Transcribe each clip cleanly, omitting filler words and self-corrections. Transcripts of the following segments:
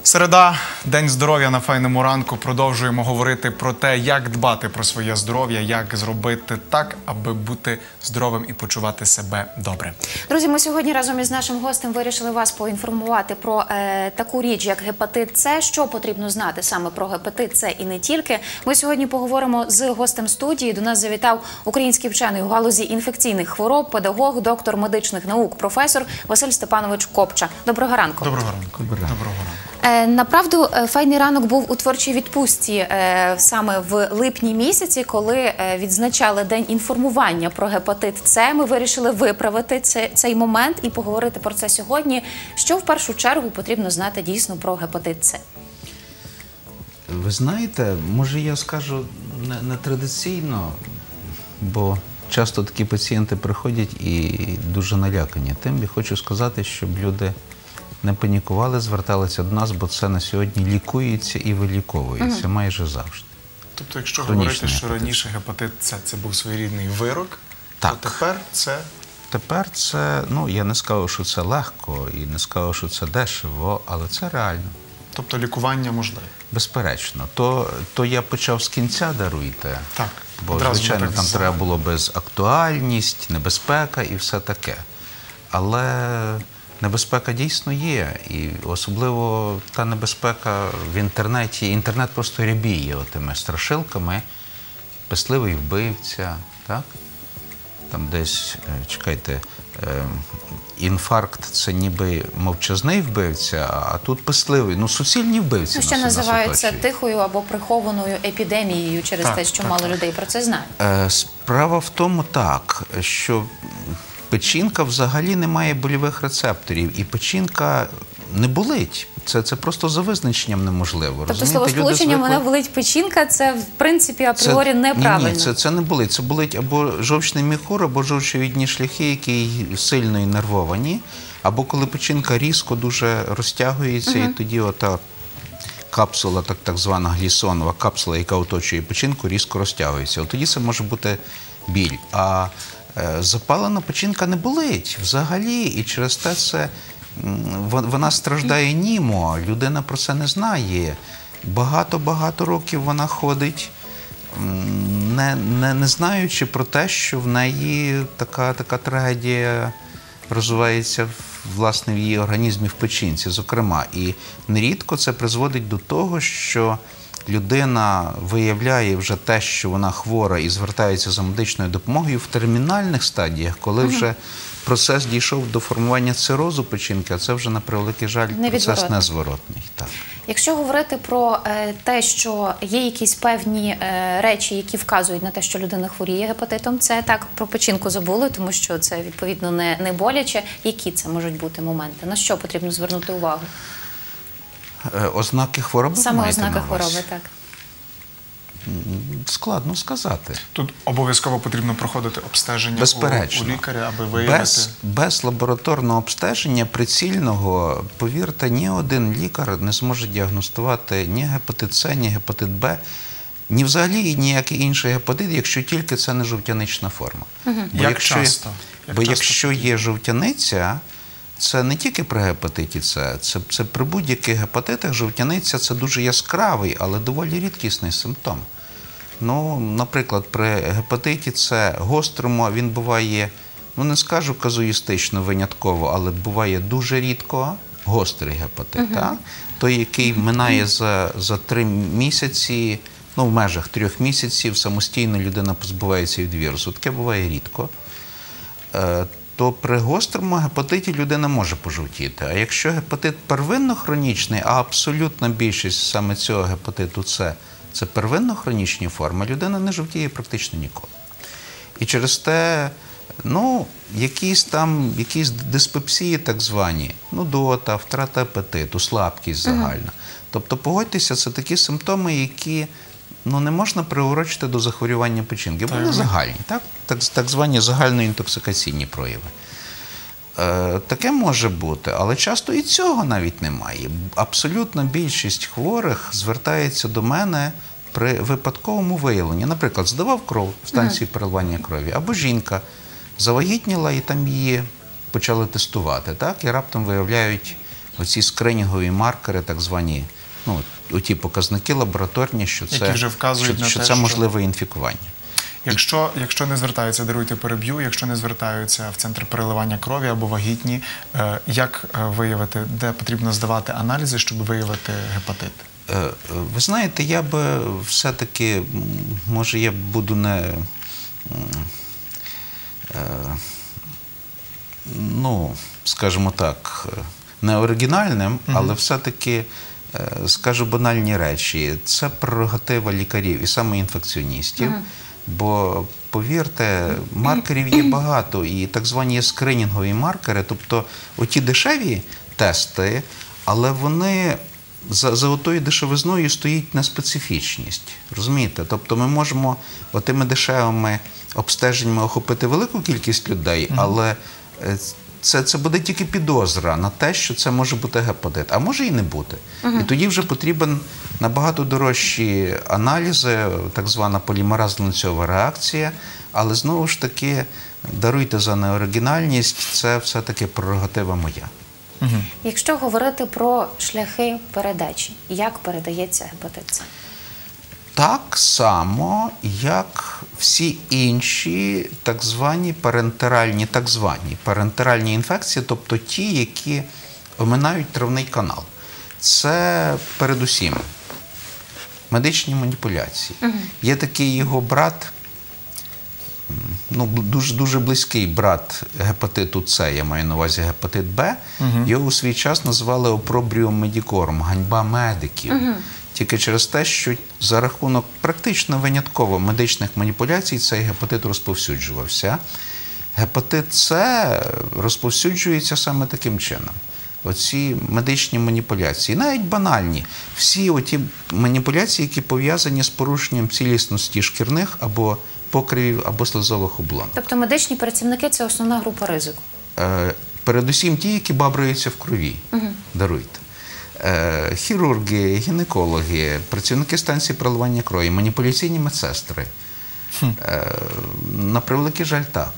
Середа, День здоров'я на Файному ранку. Продовжуємо говорити про те, як дбати про своє здоров'я, як зробити так, аби бути здоровим і почувати себе добре. Друзі, ми сьогодні разом із нашим гостем вирішили вас поінформувати про таку річ, як гепатит С. Що потрібно знати саме про гепатит С і не тільки. Ми сьогодні поговоримо з гостем студії. До нас завітав український вчений у галузі інфекційних хвороб, педагог, доктор медичних наук, професор Василь Степанович Копча. Доброго ранку. Доброго ранку. Доброго ранку. Направду, Файний ранок був у творчій відпустці саме в липні місяці, коли відзначали День інформування про гепатит С. Ми вирішили виправити цей момент і поговорити про це сьогодні. Що в першу чергу потрібно знати дійсно про гепатит С? Ви знаєте, може я скажу не традиційно, бо часто такі пацієнти приходять і дуже налякані. Тим я хочу сказати, щоб люди не панікували, зверталися до нас, бо це на сьогодні лікується і виліковується майже завжди. Тобто, якщо говорити, що раніше гепатит С – це був своєрідний вирок, то тепер це… Тепер це, ну, я не скажу, що це легко, і не скажу, що це дешево, але це реально. Тобто лікування можливе? Безперечно. То я почав з кінця, даруйте. Так. Бо, звичайно, там треба було безактуальність, небезпека і все таке. Але небезпека дійсно є. І особливо та небезпека в інтернеті. Інтернет просто рябіє отими страшилками. Писливий вбивця, так? Там десь, чекайте, інфаркт – це ніби мовчазний вбивця, а тут писливий. Ну, суцільні вбивці Що називаються тихою або прихованою епідемією через те, що мало людей про це знають. Справа в тому так, що печінка взагалі не має больових рецепторів, і печінка не болить. Це просто за визначенням неможливо. Тобто словосполучення «мене болить печінка» – це, в принципі, апріорі неправильно? Ні, це не болить. Це болить або жовчний міхур, або жовчовідні шляхи, які сильно іннервовані, або коли печінка різко дуже розтягується, і тоді ота капсула, так звана глісонова капсула, яка оточує печінку, різко розтягується. От тоді це може бути біль. А запалена печінка не болить взагалі, і через те вона страждає німо, людина про це не знає. Багато років вона ходить, не знаючи про те, що в неї така трагедія розвивається, власне, в її організмі, в печінці, зокрема. І нерідко це призводить до того, що людина виявляє вже те, що вона хвора і звертається за медичною допомогою в термінальних стадіях, коли вже процес дійшов до формування цирозу печінки, а це вже, на превеликий жаль, процес незворотний. Так. Якщо говорити про те, що є якісь певні речі, які вказують на те, що людина хворіє гепатитом, це так, про печінку забули, тому що це, відповідно, не боляче. Які це можуть бути моменти? На що потрібно звернути увагу? Ознаки хвороби? Саме ознаки хвороби, так. Складно сказати. Тут обов'язково потрібно проходити обстеження у лікаря, аби виявити… Без лабораторного обстеження прицільного, повірте, ні один лікар не зможе діагностувати ні гепатит С, ні гепатит Б, ні взагалі ніякий інший гепатит, якщо тільки це не жовтянична форма. Бо якщо є жовтяниця, це не тільки при гепатиті С, це при будь-яких гепатитах жовтяниця – це дуже яскравий, але доволі рідкісний симптом. Ну, наприклад, при гепатиті С гострому він буває, ну не скажу казуїстично винятково, але буває дуже рідко гострий гепатит. Той, який минає за 3 місяці, ну в межах 3 місяців самостійно людина позбувається від вірусу. Таке буває рідко. То при гострому гепатиті людина може пожовтіти. А якщо гепатит первинно-хронічний, а абсолютна більшість саме цього гепатиту С – це первинно-хронічні форми, людина не жовтіє практично ніколи. І через те, ну, якісь диспепсії так звані, нудота, втрата апетиту, слабкість загальна. Тобто, погодьтеся, це такі симптоми, які не можна приурочити до захворювання печінки. Вони загальні, так звані загальноінтоксикаційні прояви. Таке може бути, але часто і цього навіть немає. Абсолютна більшість хворих звертається до мене при випадковому виявленні. Наприклад, здавав кров в станції переливання крові, або жінка завагітніла і там її почали тестувати, і раптом виявляють оці скринінгові маркери, так звані, ну, оті показники лабораторні, що Які це, вже вказують на що те, це що- можливе інфікування. Якщо не звертаються, даруйте, переб'ю, якщо не звертаються в центр переливання крові або вагітні, як виявити, де потрібно здавати аналізи, щоб виявити гепатит? Ви знаєте, я би все-таки, може, я буду ну, скажімо так, не оригінальним, але все-таки скажу банальні речі. Це прерогатива лікарів і саме інфекціоністів. Бо, повірте, маркерів є багато, і так звані є скринінгові маркери, тобто оті дешеві тести, але вони за отою дешевизною стоїть неспецифічність. Розумієте? Тобто ми можемо отими дешевими обстеженнями охопити велику кількість людей, але це буде тільки підозра на те, що це може бути гепатит, а може і не бути. І тоді вже потрібен набагато дорожчі аналізи, так звана полімеразно-ланцюгова реакція, але знову ж таки, даруйте за неоригінальність, це все-таки прерогатива моя. Якщо говорити про шляхи передачі, як передається гепатит С? Так само, як всі інші так звані парентеральні інфекції, тобто ті, які оминають травний канал. Це передусім медичні маніпуляції. Є такий його брат, ну, дуже близький брат гепатиту С, я маю на увазі гепатит Б, його у свій час називали опробріум медікорум, ганьба медиків. Тільки через те, що за рахунок практично винятково медичних маніпуляцій цей гепатит розповсюджувався. Гепатит С розповсюджується саме таким чином. Оці медичні маніпуляції, навіть банальні, всі оті маніпуляції, які пов'язані з порушенням цілісності шкірних або покривів, або слизових облонок. Тобто медичні працівники – це основна група ризику? Передусім ті, які бабраються в крові, даруйте. Хірурги, гінекологи, працівники станції переливання крові, маніпуляційні медсестри. На превеликий жаль, так.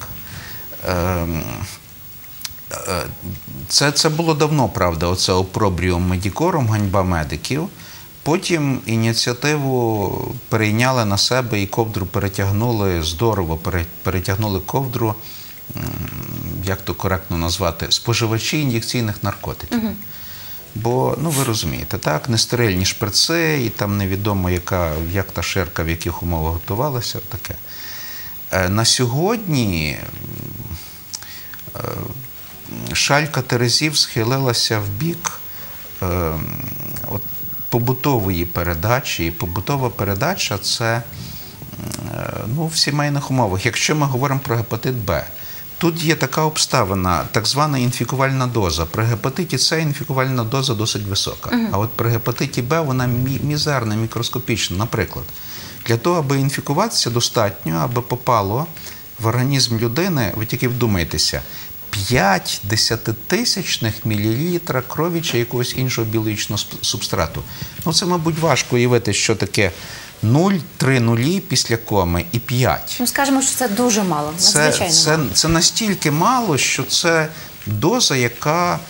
Це було давно, правда, оце опробріум медікорум, ганьба медиків. Потім ініціативу перейняли на себе і ковдру перетягнули, здорово перетягнули ковдру, як то коректно назвати, споживачі ін'єкційних наркотиків. Бо, ну ви розумієте, так, нестерильні шприци, і там невідомо, як та ширка, в яких умовах готувалася, таке. На сьогодні шалька терезів схилилася в бік побутової передачі. І побутова передача – це в сімейних умовах. Якщо ми говоримо про гепатит Б, тут є така обставина, так звана інфікувальна доза. При гепатиті С інфікувальна доза досить висока. А от при гепатиті Б вона мізерна, мікроскопічна. Наприклад, для того, аби інфікуватися, достатньо, аби попало в організм людини, ви тільки вдумайтеся, 5 десятитисячних мілілітра крові чи якогось іншого біологічного субстрату. Ну, це, мабуть, важко уявити, що таке 0, 3 нулі після коми і 5. Ну, скажемо, що це дуже мало, надзвичайно мало. Це настільки мало, що це доза, яка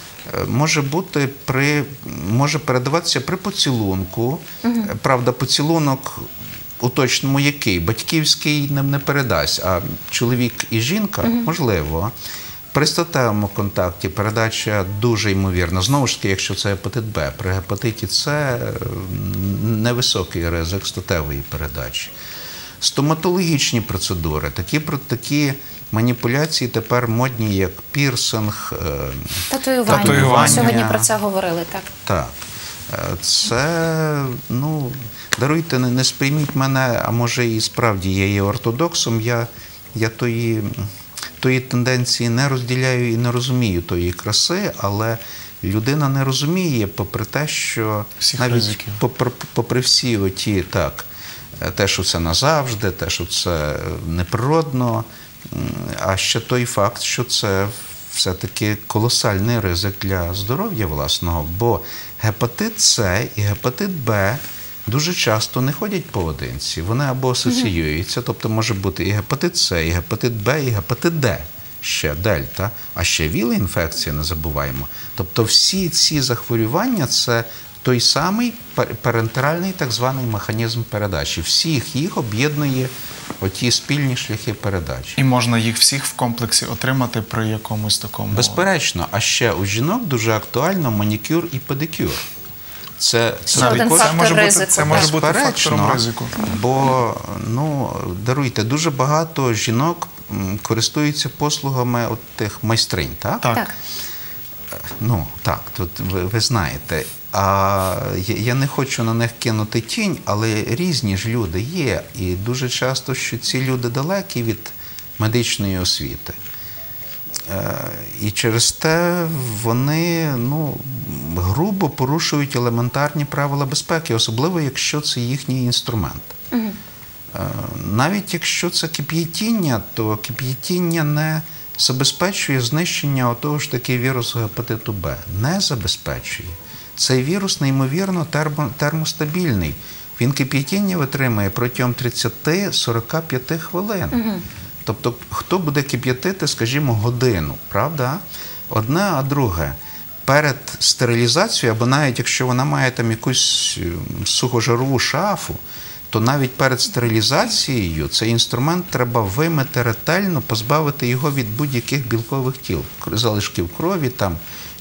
може передаватися при поцілунку. Правда, поцілунок у точному який? Батьківський не передасть, а чоловік і жінка – можливо. При статевому контакті передача дуже ймовірна. Знову ж таки, якщо це гепатит Б, при гепатиті С невисокий ризик статевої передачі. Стоматологічні процедури, такі маніпуляції тепер модні, як пірсинг, татуювання. Ми сьогодні про це говорили, так? Так. Це, даруйте, не сприйміть мене, а може і справді я є ортодоксом, я тої тенденції не розділяю і не розумію тої краси, але людина не розуміє, попри те, що всіх навіть ризиків. попри всі оті, так, те, що це назавжди, те, що це неприродно, а ще той факт, що це все-таки колосальний ризик для здоров'я власного, бо гепатит С і гепатит Б дуже часто не ходять поодинці, вони або асоціюються, тобто може бути і гепатит С, і гепатит Б, і гепатит Д. ще дельта, а ще ВІЛ-інфекція, не забуваємо. Тобто всі ці захворювання – це той самий парентеральний так званий механізм передачі. Всіх їх об'єднує оті спільні шляхи передачі. І можна їх всіх в комплексі отримати при якомусь такому... Безперечно. А ще у жінок дуже актуально манікюр і педикюр. Це один також- фактор ризику, це може бути безперечно, фактором ризику. Бо, даруйте, дуже багато жінок користуються послугами от тих майстринь, так? Так. Так, тут ви знаєте. А я не хочу на них кинути тінь, але різні ж люди є. І дуже часто, що ці люди далекі від медичної освіти. І через те вони грубо порушують елементарні правила безпеки, особливо якщо це їхній інструмент. Навіть якщо це кип'ятіння, то кип'ятіння не забезпечує знищення того ж таки вірусу гепатиту Б. Не забезпечує. Цей вірус неймовірно термостабільний. Він кип'ятіння витримує протягом 30-45 хвилин. Тобто, хто буде кип'ятити, скажімо, годину, правда? Одне, а друге. Перед стерилізацією, або навіть якщо вона має там якусь сухожарову шафу, то навіть перед стерилізацією цей інструмент треба вимити ретельно, позбавити його від будь-яких білкових тіл, залишків крові там,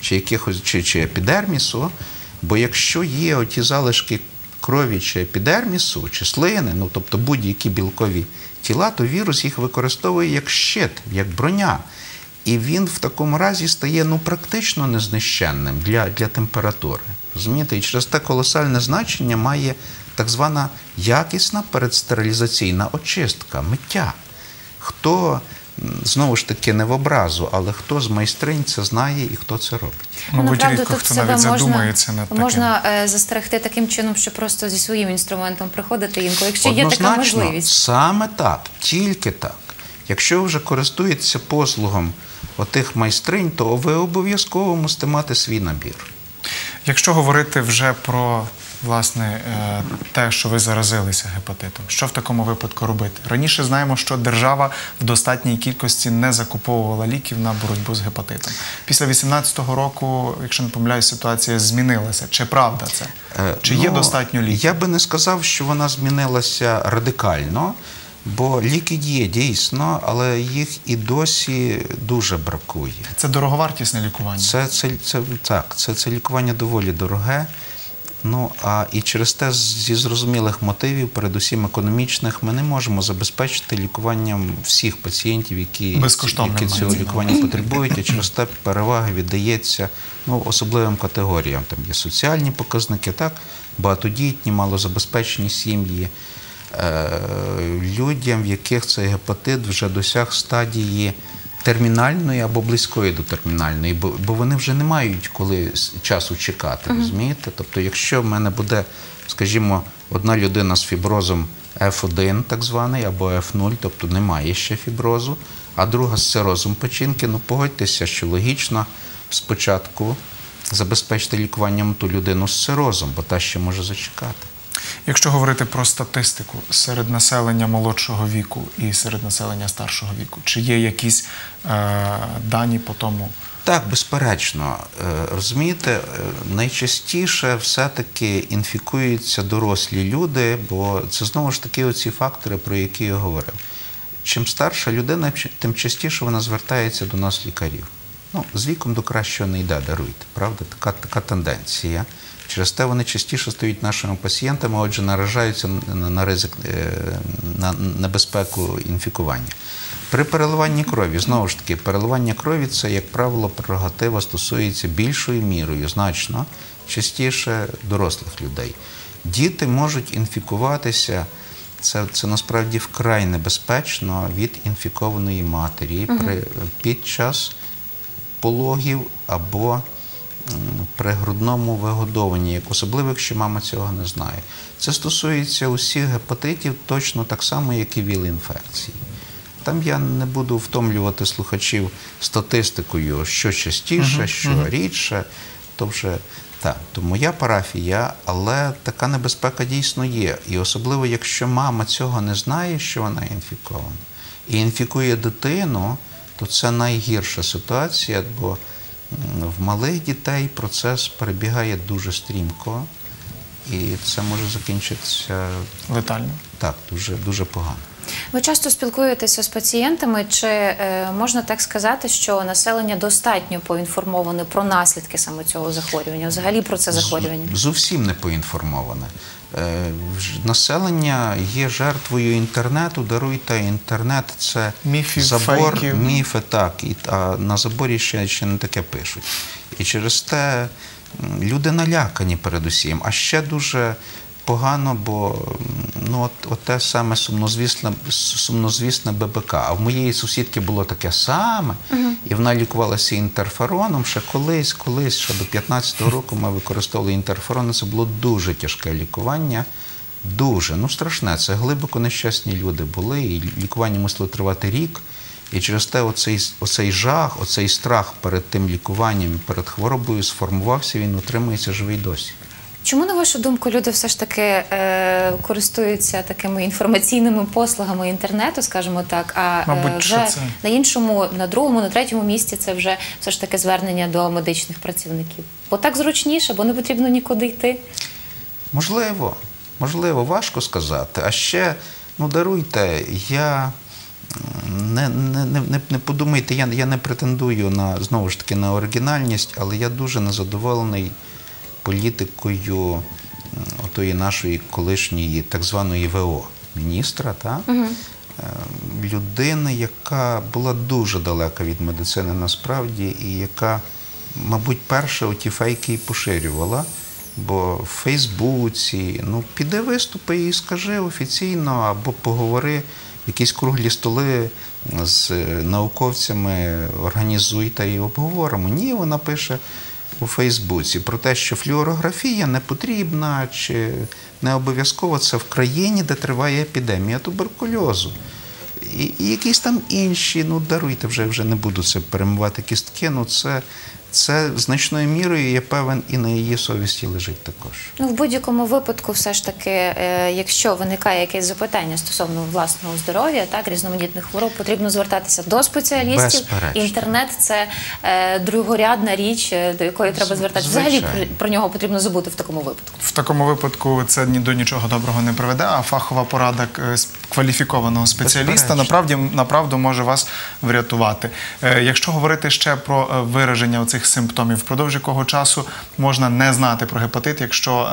чи епідермісу. Бо якщо є оті залишки крові чи епідермісу, чи слини, тобто будь-які білкові тіла, то вірус їх використовує як щит, як броня. І він в такому разі стає практично незнищенним для температури. Розумієте? І через те колосальне значення має так звана якісна передстерилізаційна очистка, миття. Хто, знову ж таки, не в образу, але хто з майстринь це знає і хто це робить. Мабуть, Направду, рідко тут хто себе навіть задумається над таким. можна застерегти таким чином, що просто зі своїм інструментом приходити інколи, якщо є така Однозначно, можливість. саме так, тільки так. Якщо ви вже користуєтеся послугом отих майстринь, то ви обов'язково мусите мати свій набір. Якщо говорити вже про, власне, те, що ви заразилися гепатитом, що в такому випадку робити? Раніше знаємо, що держава в достатній кількості не закуповувала ліків на боротьбу з гепатитом. Після 2018 року, якщо не помиляюсь, ситуація змінилася. Чи правда це? Чи є достатньо ліків? Я би не сказав, що вона змінилася радикально, бо ліки є дійсно, але їх і досі дуже бракує. Це дороговартісне лікування? Це лікування доволі дороге. І через те, зі зрозумілих мотивів, передусім економічних, ми не можемо забезпечити лікуванням всіх пацієнтів, які цього лікування потребують, і через те перевага віддається особливим категоріям. Там є соціальні показники, багатодітні, малозабезпечені сім'ї, людям, в яких цей гепатит вже досяг стадії термінальної або близької до термінальної, бо вони вже не мають коли часу чекати, розумієте? Тобто, якщо в мене буде, скажімо, одна людина з фіброзом F1, так званий, або F0, тобто немає ще фіброзу, а друга з цирозом печінки, погодьтеся, що логічно спочатку забезпечити лікуванням ту людину з цирозом, бо та ще може зачекати. Якщо говорити про статистику серед населення молодшого віку і серед населення старшого віку, чи є якісь дані по тому? Так, безперечно. Розумієте, найчастіше все-таки інфікуються дорослі люди, бо це знову ж таки оці фактори, про які я говорив. Чим старша людина, тим частіше вона звертається до нас лікарів. З віком до кращого не йде, даруйте, правда? Така тенденція. Через те вони частіше стають нашими пацієнтами, отже, наражаються на ризик, на небезпеку інфікування. При переливанні крові, знову ж таки, переливання крові – це, як правило, прерогатива стосується більшою мірою, значно частіше дорослих людей. Діти можуть інфікуватися, це насправді вкрай небезпечно, від інфікованої матері під час пологів або при грудному вигодовуванні, особливо, якщо мама цього не знає. Це стосується усіх гепатитів точно так само, як і ВІЛ-інфекції. Там я не буду втомлювати слухачів статистикою, що частіше, що рідше. То моя парафія, але така небезпека дійсно є. І особливо, якщо мама цього не знає, що вона інфікована, і інфікує дитину, то це найгірша ситуація, бо в малих дітей процес перебігає дуже стрімко, і це може закінчитися Летально. так, дуже, дуже погано. Ви часто спілкуєтеся з пацієнтами, чи можна так сказати, що населення достатньо поінформоване про наслідки саме цього захворювання, взагалі про це захворювання? Зовсім не поінформоване. Населення є жертвою інтернету, даруйте, інтернет – це Міфів, забор, фейків. міфи, так, а на заборі ще не таке пишуть. І через те люди налякані передусім, а ще дуже погано, бо от те саме сумнозвісне ББК. А в моєї сусідки було таке саме, і вона лікувалася інтерфероном. Ще колись, ще до 15-го року ми використовували інтерферон. Це було дуже тяжке лікування. Дуже, страшне. Це глибоко нещасні люди були, і лікування мусило тривати рік. І через те оцей жах, оцей страх перед тим лікуванням, перед хворобою сформувався, він утримується живий досі. Чому, на вашу думку, люди все ж таки користуються такими інформаційними послугами інтернету, скажімо так, а Мабуть, вже що це? на іншому, на другому, на третьому місці це вже все ж таки звернення до медичних працівників? Бо так зручніше, бо не потрібно нікуди йти. Можливо, важко сказати. А ще, даруйте, я не подумайте, я не претендую знову ж таки на оригінальність, але я дуже незадоволений політикою отої нашої колишньої так званої ВО міністра, людини, яка була дуже далека від медицини насправді, і яка, мабуть, перша оті фейки і поширювала. Бо в Фейсбуці, піди виступи і скажи офіційно, або поговори, якісь круглі столи з науковцями, організуй та і обговоримо. Ні, вона пише у Фейсбуці про те, що флюорографія не потрібна, чи не обов'язково це в країні, де триває епідемія туберкульозу. І якісь там інші, даруйте, вже не буду це перемивати кістки, це значною мірою, я певен, і на її совісті лежить також. В будь-якому випадку, все ж таки, якщо виникає якесь запитання стосовно власного здоров'я, різноманітних хвороб, потрібно звертатися до спеціалістів. Безперечно. Інтернет – це другорядна річ, до якої треба звертатися. Взагалі про нього потрібно забути в такому випадку. В такому випадку це ні до нічого доброго не приведе, а фахова порада кваліфікованого спеціаліста направду може вас врятувати. Якщо говорити ще про вираження оцих симптомів, впродовж якого часу можна не знати про гепатит, якщо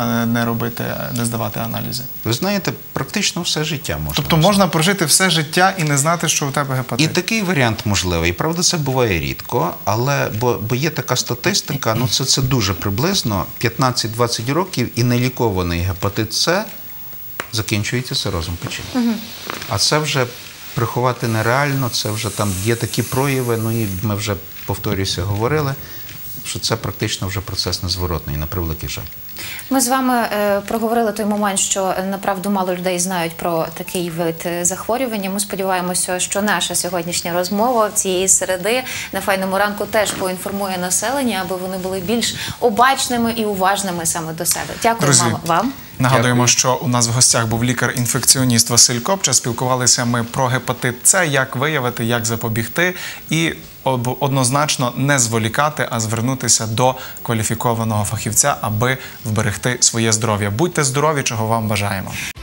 не здавати аналізи? Ви знаєте, практично все життя можна. Тобто можна прожити все життя і не знати, що у тебе гепатит? І такий варіант можливий. Правда, це буває рідко, але бо є така статистика, це дуже приблизно 15-20 років і нелікований гепатит С закінчується цирозом печені. А це вже приховати нереально, це вже там є такі прояви, і ми вже, повторюся, говорили, що це практично вже процес незворотний, на превеликий жаль. Ми з вами проговорили той момент, що направду мало людей знають про такий вид захворювання. Ми сподіваємося, що наша сьогоднішня розмова цієї середи на Файному ранку теж поінформує населення, аби вони були більш обачними і уважними саме до себе. Дякую вам. Нагадуємо, що у нас в гостях був лікар-інфекціоніст Василь Копча. Спілкувалися ми про гепатит С, як виявити, як запобігти і однозначно не зволікати, а звернутися до кваліфікованого фахівця, аби вберегти своє здоров'я. Будьте здорові, чого вам бажаємо.